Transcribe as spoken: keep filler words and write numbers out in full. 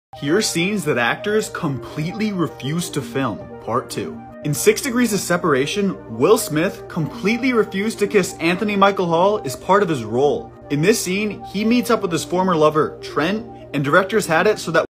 Here are scenes that actors completely refused to film, part two. In Six Degrees of Separation, Will Smith completely refused to kiss Anthony Michael Hall as part of his role. In this scene, he meets up with his former lover, Trent, and directors had it so that